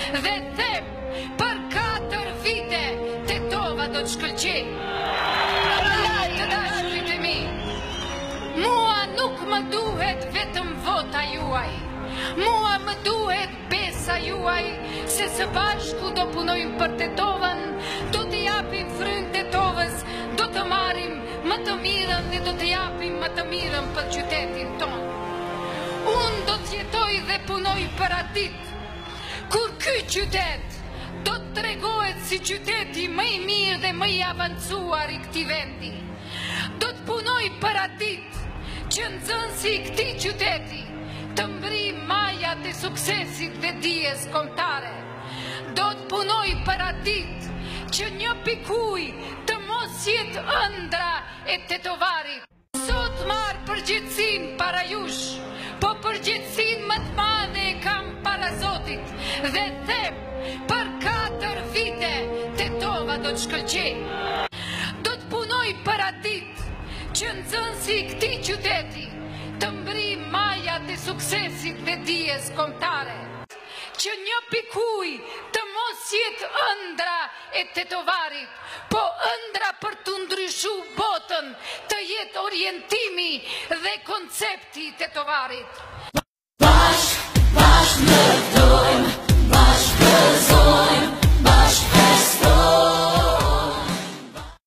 dhe them për 4 vite tetova do të shkëlqej. Prandaj të dashurit e mi, mua nuk më duhet vetëm vota juaj, mua më duhet besa juaj, se së bashku do punojmë për Tetovën, do të japim frymë Tetovës, do të marrim më të mirën dhe do të japim më të mirën për qytetin tonë. Unë do të jetoj dhe punoj për atë ditë, kur ky qytet do të tregohet si qyteti më i mirë dhe më i avancuar i këtij vendi. Do të punoj për atë ditë që nxënësi i këtij qyteti të mbri majat e suksesit dhe dijes kombëtare. Do të punoj për atë ditë që një pikuj të mos jetë ëndra e tetovarit. Sot marr përgjegjësinë para jush, po përgjegjësinë më të madhe e kam para Zotit dhe them për 4 vite Tetova do të shkëlqej. Do të punoj për atë ditë që nxënësi i këtij qyteti të mbri majat e suksesit dhe dijes kombëtare, që një pikuj të mos jetë ëndra e tetovarit, po ëndra për të ndryshu botën, të jetë orientimi dhe koncepti i tetovarit. Bashk,